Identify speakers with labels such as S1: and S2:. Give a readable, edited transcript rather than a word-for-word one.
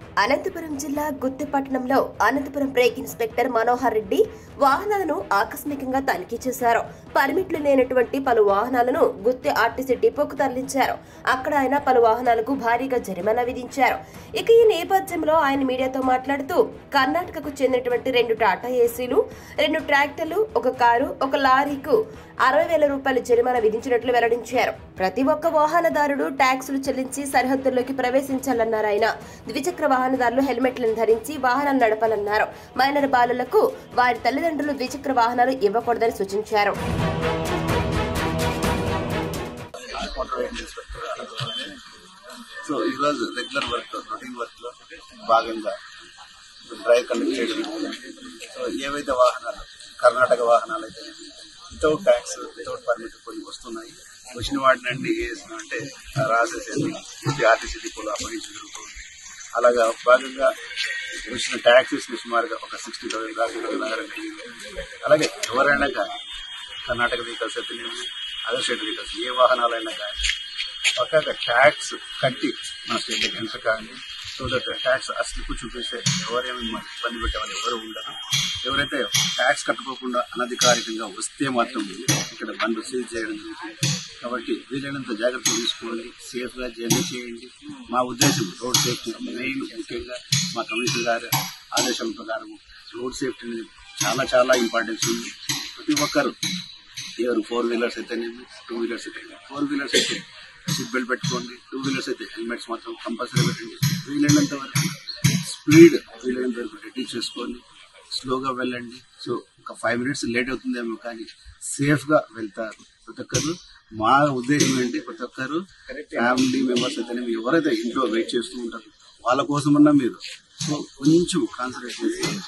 S1: అనంతపురం జిల్లా గుత్తిపట్నంలో Anantapuram brake inspector Manohar Reddy వాహనాలను ఆకస్మికంగా తనిఖీ చేశారు. పర్మిట్లు లేనటువంటి పలు వాహనాలను గుత్తి ఆర్టీసీ డిపోకు తరలించారు. అక్కడ ఆయన పలు వాహనాలకు భారీగా జరిమానా విధించారు. ఇక ఈ నేపథ్యంలో ఆయన మీడియాతో మాట్లాడుతూ కర్ణాటకకు చెందినటువంటి 2 టాటా ఏసీలు, 2 ట్రాక్టర్లు, 1 కారు, 1 లారీకు 60,000 రూపాయల జరిమానా విధించినట్లు వెల్లడించారు. ప్రతి ఒక్క వాహనదారుడు ట్యాక్సులు చెల్లించి సరిహద్దుల్లోకి ప్రవేశించాలన్నారు ఆయన. ద్విచక్ర వాహనదారులు హెల్మెట్లను ధరించి వాహనాలు నడపాలన్నారు. మైనర్ బాలులకు వారి తల్లిదండ్రులు ద్విచక్ర వాహనాలు ఇవ్వకూడదని సూచించారు.
S2: సో ఈరోజు రెగ్యులర్ వర్క్ రొటీన్ వర్క్ లో భాగంగా డ్రైవ్ కండక్ట్ చేయడం. సో ఏవైతే వాహనాలు కర్ణాటక వాహనాలు అయితే వితౌట్ ట్యాక్స్ వితౌట్ పర్మిట్ కొన్ని వస్తున్నాయి, వచ్చిన వాటిని అంటే రాసేసేది ఆర్టీసీ డిపోలో అప్పగించడం జరుగుతుంది. అలాగా భాగంగా వచ్చిన ట్యాక్సెస్ సుమారుగా ఒక 60,000 దాకా నగరం కలిగింది. అలాగే ఎవరైనా కానీ కర్ణాటక వెహికల్స్ అయితే అదర్ స్టేట్ వెహికల్స్ ఏ వాహనాలైనా కానీ పక్కగా ట్యాక్స్ కట్టి మన స్టేట్కి ఎంటర్ కానీ సో దట్ ట్యాక్స్ ఆ స్లిప్ చూపిస్తే ఎవరేమి ఇబ్బంది పెట్టేవాళ్ళు ఎవరు ఉండరు. ఎవరైతే ట్యాక్స్ కట్టుకోకుండా అనధికారికంగా వస్తే మాత్రం ఇక్కడ బండ్లు సీజ్ చేయడం జరుగుతుంది. కాబట్టి వీలైనంత జాగ్రత్తలు తీసుకోండి, సేఫ్గా జర్నీ చేయండి. మా ఉద్దేశం రోడ్ సేఫ్టీ మెయిన్. ముఖ్యంగా మా కమిషనర్ గారి ఆదేశాల ప్రకారం రోడ్ సేఫ్టీ అనేది చాలా చాలా ఇంపార్టెన్స్ ఉంది. ప్రతి ఒక్కరు ఎవరు 4 వీలర్స్ అయితేనేమి 2 వీలర్స్ అయితే 4 వీలర్స్ అయితే సీట్ బెల్ట్ పెట్టుకోండి, 2 వీలర్స్ అయితే హెల్మెట్స్ మాత్రం కంపల్సరీ పెట్టండి. వీలైనంత వరకు స్పీడ్ వీలైనంత వరకు రెడ్యూస్ చేసుకోండి, స్లోగా వెళ్ళండి. సో ఒక 5 మినిట్స్ లేట్ అవుతుందేమో కానీ సేఫ్గా వెళ్తారు ప్రతి ఒక్కరు. మా ఉద్దేశం ఏంటి, ప్రతి ఒక్కరు ఫ్యామిలీ మెంబర్స్ అయితేనే ఎవరైతే ఇంట్లో వెయిట్ చేస్తూ ఉంటారు వాళ్ళ కోసమన్నా మీరు సో కొంచెం కాన్సన్ట్రేట్ చేసి